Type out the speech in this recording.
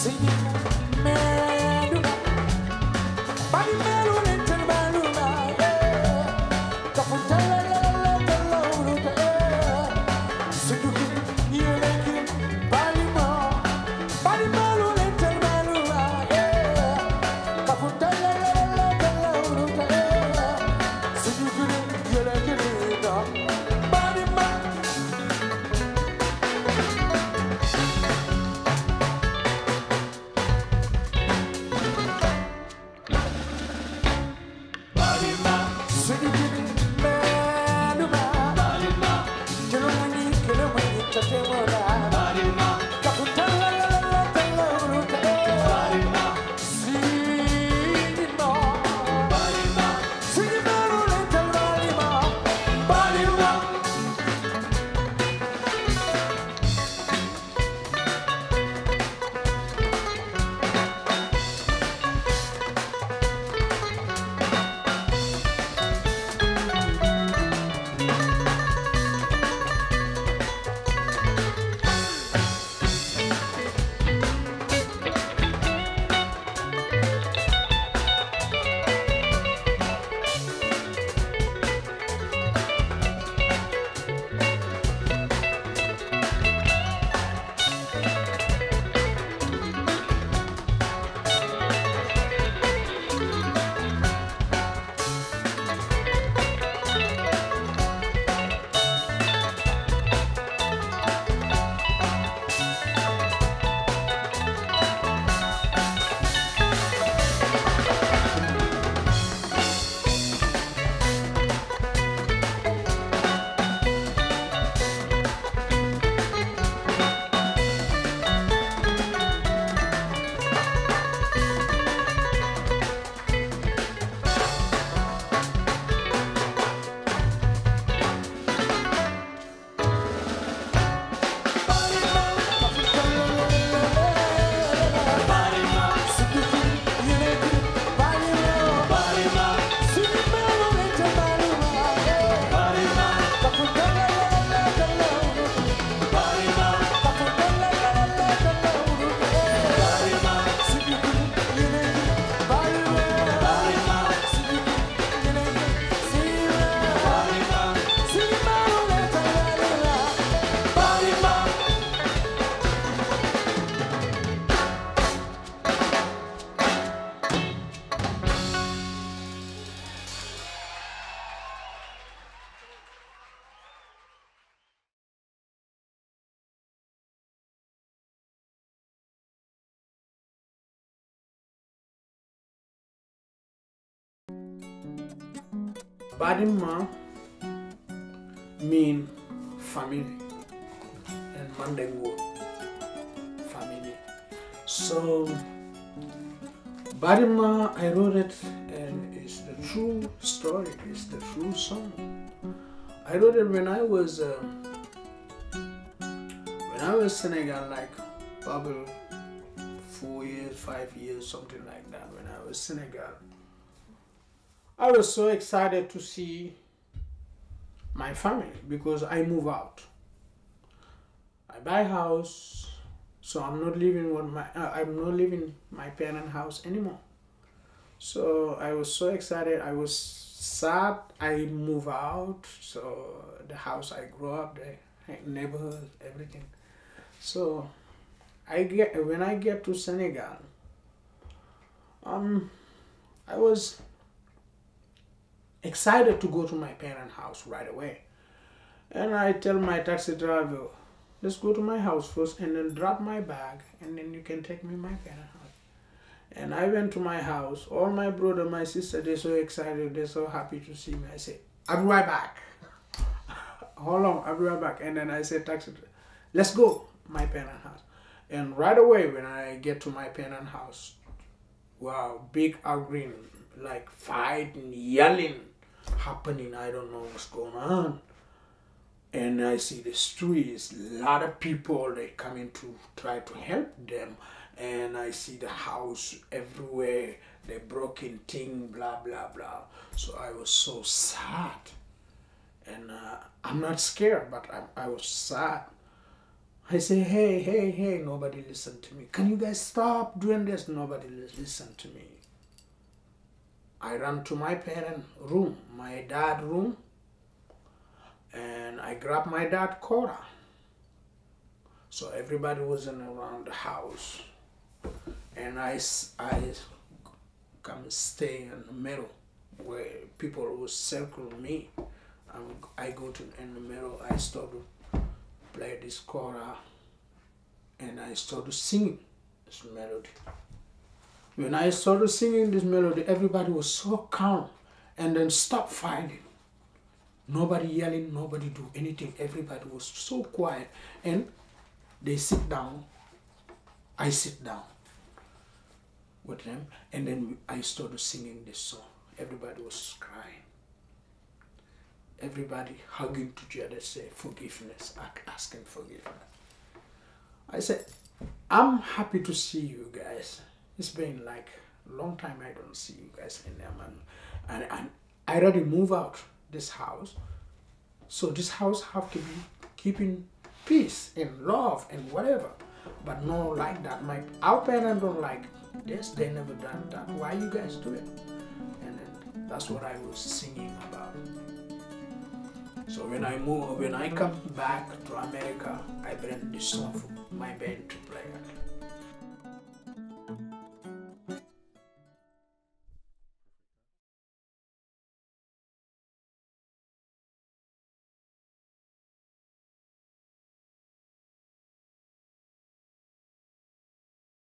Badima mean family and Mandengo family. So Badima, I wrote it and it's the true story, it's the true song. I wrote it when I was Senegal, like probably 4 years, 5 years, something like that. When I was Senegal, I was so excited to see my family because I move out. I buy a house, so I'm not living with my parents' house anymore. So I was so excited. I was sad. I move out. So the house I grew up, the neighborhood, everything. So when I get to Senegal, I was excited to go to my parents' house right away. And I tell my taxi driver, let's go to my house first and then drop my bag and then you can take me to my parents' house. And I went to my house. All my brother, my sister, they're so excited, they're so happy to see me. I said, I'll be right back. Hold on, I'll be right back. And then I said, taxi driver, let's go my parents' house. And right away when I get to my parents' house, wow, big arguing, like fighting, yelling, happening. I don't know what's going on. And I see the streets, a lot of people, they coming to try to help them. And I see the house everywhere, the broken thing, blah, blah, blah. So I was so sad. And I'm not scared, but I was sad. I say, hey, hey, hey, nobody listened to me. Can you guys stop doing this? Nobody listened to me. I ran to my parent room, my dad room, and I grabbed my dad Cora. So everybody was in around the house. And I come stay in the middle where people would circle me. I go to in the middle, I start to play this Cora, and I started singing this melody. When I started singing this melody, everybody was so calm and then stopped fighting. Nobody yelling, nobody do anything. Everybody was so quiet. And they sit down, I sit down with them, and then I started singing this song. Everybody was crying. Everybody hugging together, say forgiveness, asking forgiveness. I said, I'm happy to see you guys. It's been like a long time I don't see you guys in them, and I already move out this house. So this house have to be keeping peace and love and whatever, but no like that. Our parents don't like this. They never done that. Why you guys do it? And then that's what I was singing about. So when I come back to America, I bring this song for my band to play.